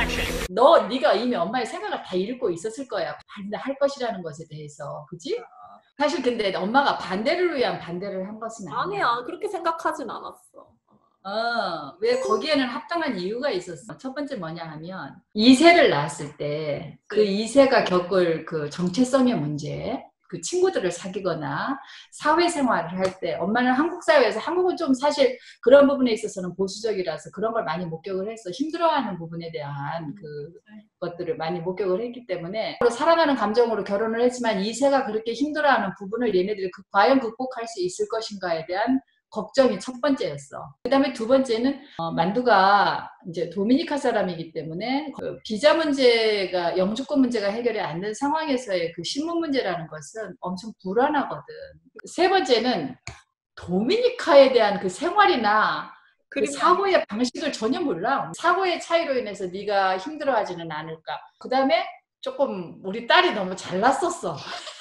네가 이미 엄마의 생각을 다 읽고 있었을 거야. 반대할 것이라는 것에 대해서. 그지? 사실 근데 엄마가 반대를 위한 반대를 한 것은 아니야. 아니야. 그렇게 생각하진 않았어. 왜 거기에는 합당한 이유가 있었어. 첫 번째 뭐냐 하면 2세를 낳았을 때 그 2세가 겪을 그 정체성의 문제, 그 친구들을 사귀거나 사회생활을 할 때 엄마는 한국 사회에서 한국은 좀 사실 그런 부분에 있어서는 보수적이라서 그런 걸 많이 목격을 했어. 힘들어하는 부분에 대한 그 것들을 많이 목격을 했기 때문에 사랑하는 감정으로 결혼을 했지만 2세가 그렇게 힘들어하는 부분을 얘네들이 과연 극복할 수 있을 것인가에 대한 걱정이 첫 번째였어. 그 다음에 두 번째는 만두가 이제 도미니카 사람이기 때문에 그 비자 문제가 영주권 문제가 해결이 안 된 상황에서의 그 신분 문제라는 것은 엄청 불안하거든. 세 번째는 도미니카에 대한 그 생활이나 그 사고의 방식을 전혀 몰라. 사고의 차이로 인해서 네가 힘들어하지는 않을까. 그 다음에 조금 우리 딸이 너무 잘났었어.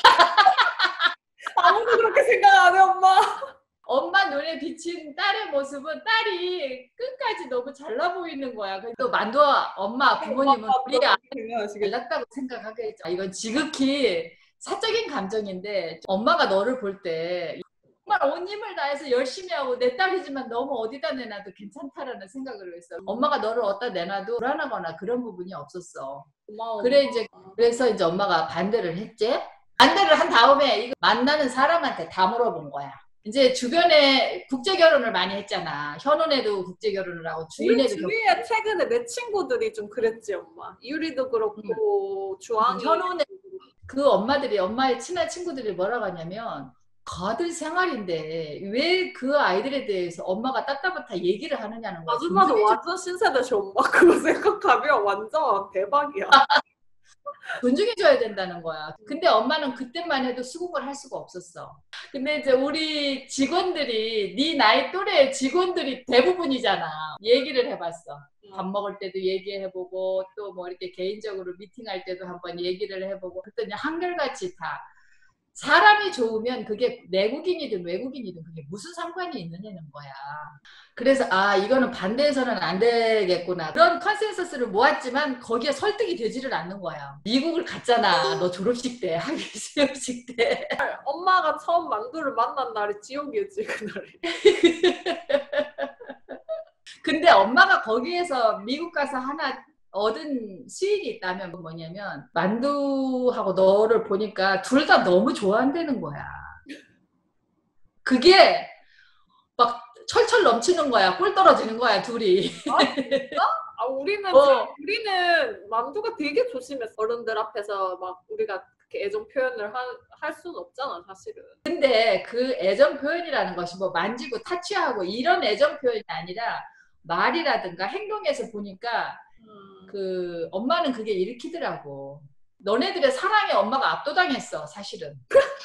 아무도 그렇게 생각 안 해, 엄마. 엄마 눈에 비친 딸의 모습은 딸이 끝까지 너무 잘나 보이는 거야. 또 만두와 엄마, 부모님은 우리 아이가 잘났다고 생각하겠죠. 이건 지극히 사적인 감정인데 엄마가 너를 볼 때 정말 온 힘을 다해서 열심히 하고 내 딸이지만 너무 어디다 내놔도 괜찮다라는 생각을 했어. 엄마가 너를 어디다 내놔도 불안하거나 그런 부분이 없었어. 그래서 이제 엄마가 반대를 했지. 반대를 한 다음에 이거 만나는 사람한테 다 물어본 거야. 이제 주변에 국제 결혼을 많이 했잖아. 현혼에도 국제 결혼을 하고 우리 주위에 최근에 내 친구들이 좀 그랬지, 엄마. 유리도 그렇고 주황이. 현혼에 그 엄마의 친한 친구들이 뭐라고 하냐면 가들 생활인데 왜 그 아이들에 대해서 엄마가 따따붙아 얘기를 하느냐는 거야. 아줌마도 완전 신세대시, 엄마. 그거 생각하면 완전 대박이야. 존중해줘야 된다는 거야. 근데 엄마는 그때만 해도 수긍을 할 수가 없었어. 근데 이제 우리 직원들이 네 나이 또래 직원들이 대부분이잖아. 얘기를 해봤어. 밥 먹을 때도 얘기해보고 또 뭐 이렇게 개인적으로 미팅할 때도 한번 얘기를 해보고 그랬더니 한결같이 다 사람이 좋으면 그게 내국인이든 외국인이든 그게 무슨 상관이 있느냐는 거야. 그래서 이거는 반대해서는 안 되겠구나. 그런 컨센서스를 모았지만 거기에 설득이 되지를 않는 거야. 미국을 갔잖아. 너 졸업식 때, 학위 수여식 때. 엄마가 처음 만두를 만난 날이 지옥이었지, 그날이. 근데 엄마가 거기에서 미국 가서 하나 얻은 수익이 있다면 뭐냐면 만두하고 너를 보니까 둘 다 너무 좋아한다는 거야. 그게 막 철철 넘치는 거야. 꿀 떨어지는 거야, 둘이. 진짜? 우리는 만두가 되게 조심했어. 어른들 앞에서 막 우리가 그렇게 애정 표현을 할 수는 없잖아, 사실은. 근데 그 애정 표현이라는 것이 뭐 만지고 타치하고 이런 애정 표현이 아니라 말이라든가 행동에서 보니까 그 엄마는 그게 일으키더라고. 너네들의 사랑에 엄마가 압도당했어, 사실은.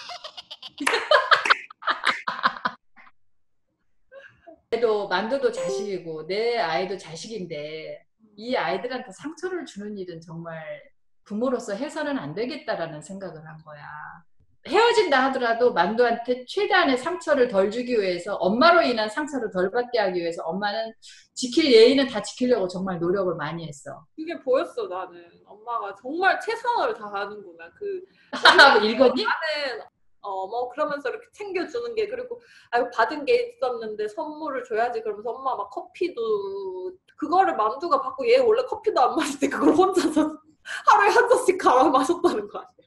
애도 만두도 자식이고 내 아이도 자식인데 이 아이들한테 상처를 주는 일은 정말 부모로서 해서는 안 되겠다라는 생각을 한 거야. 헤어진다 하더라도 만두한테 최대한의 상처를 덜 주기 위해서 엄마로 인한 상처를 덜 받게 하기 위해서 엄마는 지킬 예의는 다 지키려고 정말 노력을 많이 했어. 그게 보였어. 나는 엄마가 정말 최선을 다하는구나. 읽었니? 나는 뭐 그러면서 이렇게 챙겨주는 게 그리고 받은 게 있었는데 선물을 줘야지 그러면서 엄마 막 커피도 그거를 만두가 받고 얘 원래 커피도 안 마실 때 그걸 혼자서 하루에 한 잔씩 갈아 마셨다는 거 아니야.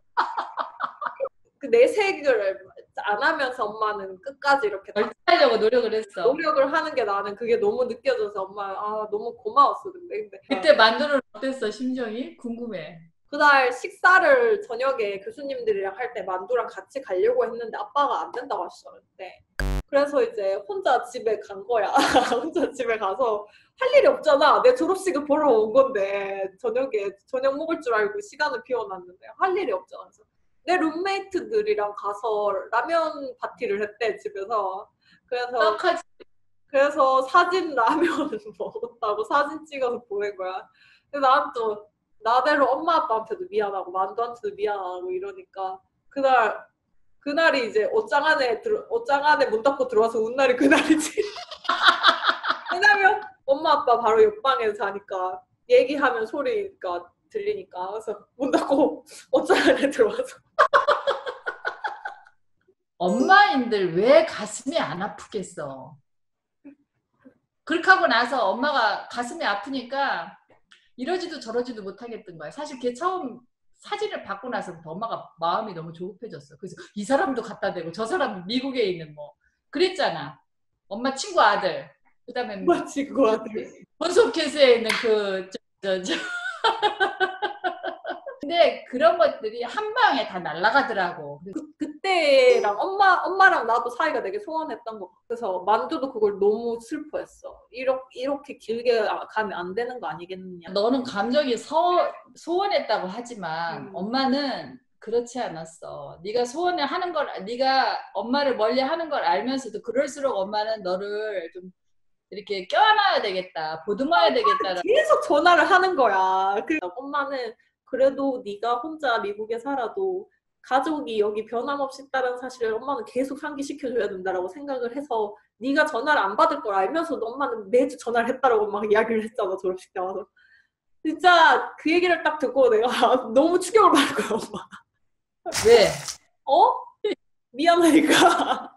그 내색을 안 하면서 엄마는 끝까지 이렇게 하려고 노력을 했어. 노력을 하는 게 나는 그게 너무 느껴져서 엄마 너무 고마웠어. 근데 그때 만두는 어땠어? 심정이? 궁금해. 그날 식사를 저녁에 교수님들이랑 할 때 만두랑 같이 가려고 했는데 아빠가 안 된다고 하셨는데 그래서 이제 혼자 집에 간 거야. 혼자 집에 가서 할 일이 없잖아. 내 졸업식을 보러 온 건데 저녁에 저녁 먹을 줄 알고 시간을 비워놨는데 할 일이 없잖아. 그래서 내 룸메이트들이랑 가서 라면 파티를 했대, 집에서. 그래서 사진 라면을 먹었다고 사진 찍어서 보낸 거야. 근데 난 또 나대로 엄마 아빠한테도 미안하고 만두한테도 미안하고 이러니까 그날이 이제 옷장 안에 문 닫고 들어와서 운 날이 그날이지. 왜냐면 엄마 아빠 바로 옆방에서 자니까 얘기하면 소리가 들리니까. 그래서 문 닫고 어쩌면 애 들어와서. 엄마인들 왜 가슴이 안 아프겠어? 그렇게 하고 나서 엄마가 가슴이 아프니까 이러지도 저러지도 못하겠던 거야. 사실 걔 처음 사진을 받고 나서부터 엄마가 마음이 너무 조급해졌어. 그래서 이 사람도 갖다 대고 저 사람은 미국에 있는 뭐 그랬잖아. 엄마 친구 아들. 그다음에 엄마 친구한테. 본소켓에 있는 근데 그런 것들이 한 방에 다 날아가더라고. 그때랑 엄마랑 나도 사이가 되게 소원했던 거. 그래서 만두도 그걸 너무 슬퍼했어. 이렇게 길게 가면 안 되는 거 아니겠느냐. 너는 감정이 소원했다고 하지만 엄마는 그렇지 않았어. 네가 소원을 하는 걸, 네가 엄마를 멀리하는 걸 알면서도 그럴수록 엄마는 너를 좀 이렇게 껴안아야 되겠다, 보듬어야 되겠다. 계속 전화를 하는 거야. 엄마는 그래도 네가 혼자 미국에 살아도 가족이 여기 변함없이 있다는 사실을 엄마는 계속 상기시켜줘야 된다라고 생각을 해서 네가 전화를 안 받을 걸 알면서도 엄마는 매주 전화를 했다라고 막 이야기를 했잖아, 졸업식 때 와서. 진짜 그 얘기를 딱 듣고 내가 너무 충격을 받은 거야, 엄마. 왜? 미안하니까.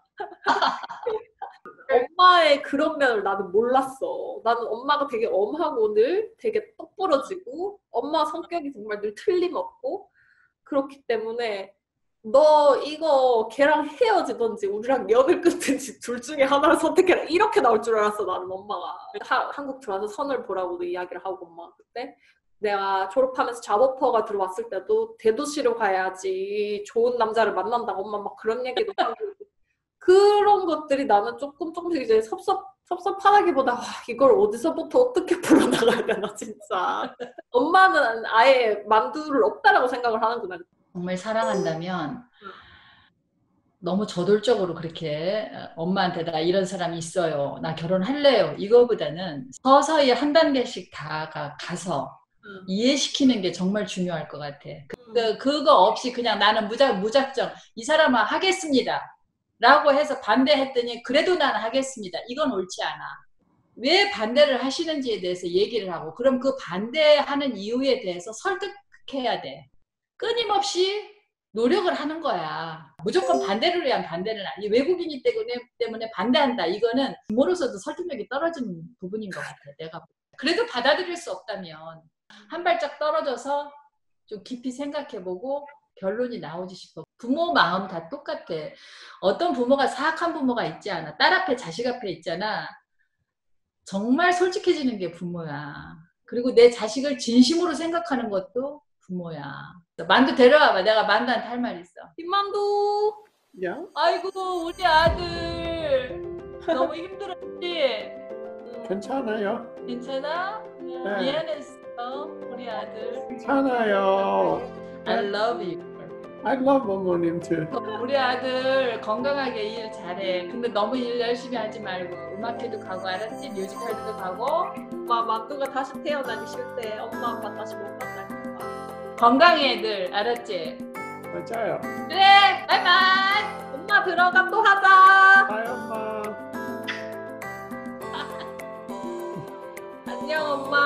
엄마의 그런 면을 나는 몰랐어. 나는 엄마가 되게 엄하고 늘 되게 똑부러지고 엄마 성격이 정말 늘 틀림없고 그렇기 때문에 너 이거 걔랑 헤어지든지 우리랑 연을 끊든지 둘 중에 하나를 선택해라 이렇게 나올 줄 알았어. 나는 엄마가 한국 들어와서 선을 보라고도 이야기를 하고 엄마 그때 내가 졸업하면서 잡오퍼가 들어왔을 때도 대도시로 가야지 좋은 남자를 만난다고 엄마 막 그런 얘기도 하고 그런 것들이 나는 조금씩 이제 섭섭하다기보다 와, 이걸 어디서부터 어떻게 풀어나가야 되나 진짜. 엄마는 아예 만두를 없다라고 생각을 하는구나. 정말 사랑한다면 너무 저돌적으로 그렇게 엄마한테 나 이런 사람이 있어요. 나 결혼할래요. 이거보다는 서서히 한 단계씩 가서 이해시키는 게 정말 중요할 것 같아. 그거 없이 그냥 나는 무작정 이 사람은 하겠습니다. 라고 해서 반대했더니 그래도 나는 하겠습니다. 이건 옳지 않아. 왜 반대를 하시는지에 대해서 얘기를 하고 그럼 그 반대하는 이유에 대해서 설득해야 돼. 끊임없이 노력을 하는 거야. 무조건 반대를 위한 반대는 아니. 외국인이 때문에 반대한다. 이거는 부모로서도 설득력이 떨어지는 부분인 것 같아. 내가 그래도 받아들일 수 없다면 한 발짝 떨어져서 좀 깊이 생각해보고 결론이 나오지 싶어. 부모 마음 다 똑같아. 어떤 부모가 사악한 부모가 있지 않아. 딸 앞에 자식 앞에 있잖아. 정말 솔직해지는 게 부모야. 그리고 내 자식을 진심으로 생각하는 것도 부모야. 만두 데려와봐. 내가 만두한테 할 말 있어. 김만두. 야? 아이고 우리 아들 너무 힘들었지? 괜찮아요. 괜찮아? 네. 미안했어 우리 아들. 괜찮아요. I love you. I love 어머님 too. 우리 아들 건강하게 일 잘해. 근데 너무 일 열심히 하지 말고 음악회도 가고 알았지? 뮤지컬도 가고. 엄마 만두가 다시 태어나기 싫대. 엄마 아빠 다시 못 만날까. 건강해 늘 알았지? 맞아요. 그래 바이바이. 엄마 들어가 또 하자. 바이 엄마. 안녕 엄마.